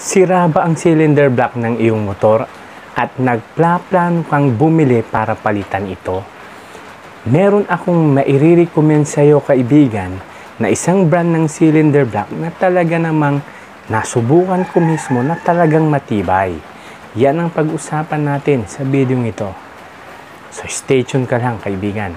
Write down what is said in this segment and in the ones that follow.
Sira ba ang cylinder block ng iyong motor at nagplaplano kang bumili para palitan ito? Meron akong maire-recommend sa iyo, kaibigan, na isang brand ng cylinder block na talaga namang nasubukan ko mismo na talagang matibay. Yan ang pag-usapan natin sa video ito. So stay tuned ka lang, kaibigan.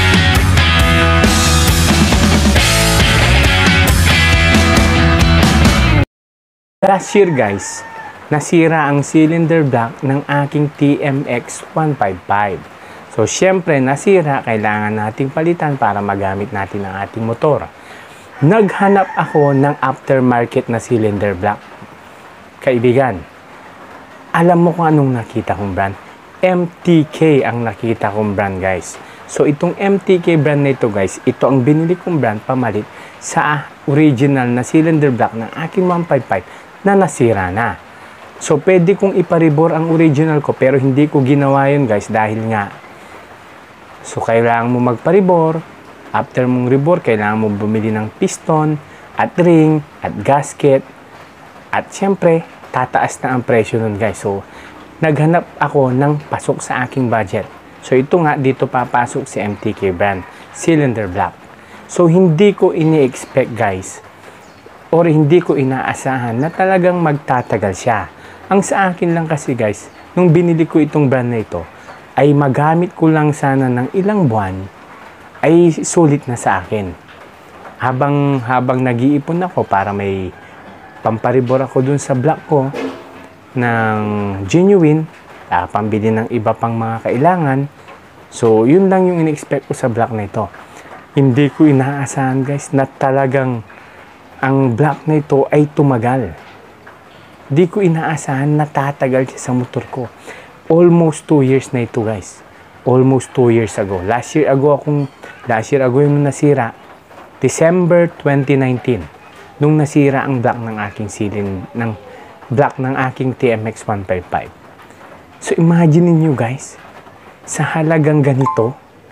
Last year guys, nasira ang cylinder block ng aking TMX 155. So syempre nasira, kailangan nating palitan para magamit natin ang ating motor. Naghanap ako ng aftermarket na cylinder block. Kaibigan, alam mo kung anong nakita kong brand? MTK ang nakita kong brand guys. So itong MTK brand na ito guys, ito ang binili kong brand pamalit sa original na cylinder block ng aking 155 na nasira na. So pwede kong iparibor ang original ko, pero hindi ko ginawa yun guys dahil nga, so kailangan mo magparibor. After mong ribor, kailangan mo bumili ng piston at ring at gasket, at syempre tataas na ang presyo nun guys. So naghanap ako ng pasok sa aking budget. So ito nga, dito papasok si MTK brand cylinder block. So hindi ko ini-expect guys, or hindi ko inaasahan na talagang magtatagal siya. Ang sa akin lang kasi guys, nung binili ko itong brand na ito, ay magamit ko lang sana ng ilang buwan, ay sulit na sa akin. Habang nag-iipon ako para may pamparibor ako dun sa block ko ng genuine, pambili ng iba pang mga kailangan. So yun lang yung in-expect ko sa block na ito. Hindi ko inaasahan guys na talagang ang block na ito ay tumagal. Di ko inaasahan na tatagal siya sa motor ko. Almost 2 years na ito guys. Almost 2 years ago. Last year ago yung nasira. December 2019. Nung nasira ang block ng aking block ng aking TMX 155. So imagine niyo guys, sa halagang ganito,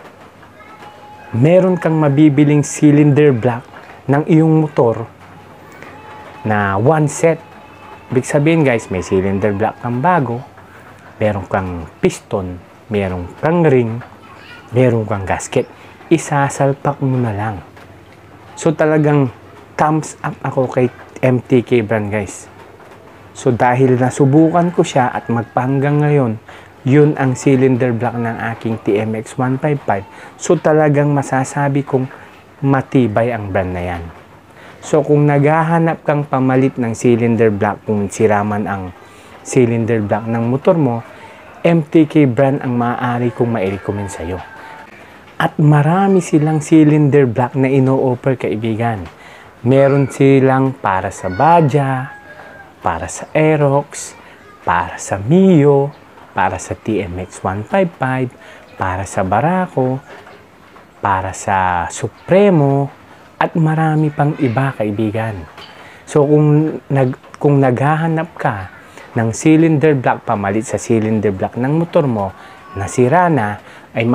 meron kang mabibiling cylinder block ng iyong motor na one set. Ibig sabihin guys, may cylinder block kang bago, meron kang piston, meron kang ring, meron kang gasket. Isasalpak mo na lang. So talagang thumbs up ako kay MTK brand guys. So dahil nasubukan ko siya at magpahanggang ngayon, yun ang cylinder block ng aking TMX 155. So talagang masasabi kong matibay ang brand na yan. So kung naghahanap kang pamalit ng cylinder block, kung sira man ang cylinder block ng motor mo, MTK brand ang maaari kong ma-recommend sa iyo. At marami silang cylinder block na ino-offer, kaibigan. Meron silang para sa Baja, para sa Aerox, para sa Mio, para sa TMX 155, para sa Barako, para sa Supremo, at marami pang iba, kaibigan. So kung naghahanap ka ng cylinder block pamalit sa cylinder block ng motor mo, nasira na, ay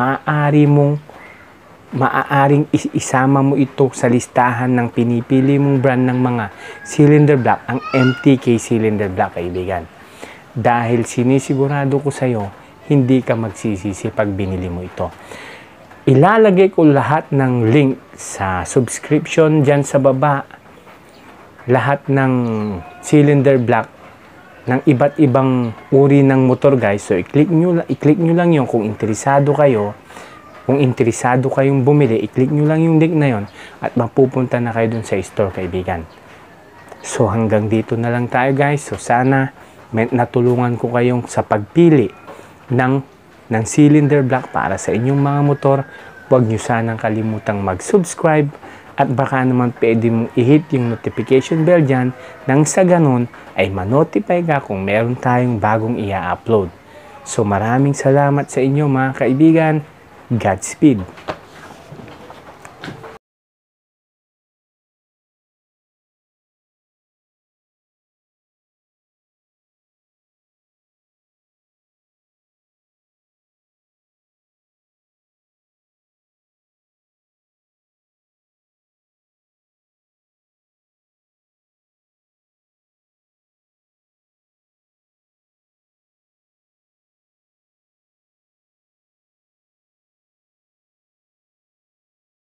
maaaring isama mo ito sa listahan ng pinipili mong brand ng mga cylinder block, ang MTK cylinder block, kaibigan. Dahil sinisigurado ko sa iyo, hindi ka magsisisi pag binili mo ito. Ilalagay ko lahat ng link sa subscription dyan sa baba. Lahat ng cylinder block ng iba't ibang uri ng motor guys. So i-click nyo lang yun kung interesado kayo. Kung interesado kayong bumili, i-click nyo lang yung link na yon at mapupunta na kayo dun sa store, kaibigan. So hanggang dito na lang tayo guys. So sana natulungan ko kayong sa pagpili ng cylinder block para sa inyong mga motor. Huwag nyo sanang kalimutang mag-subscribe at baka naman pwede mong i-hit yung notification bell dyan nang sa ganun ay ma-notify ka kung meron tayong bagong i-upload. So maraming salamat sa inyo mga kaibigan. Godspeed!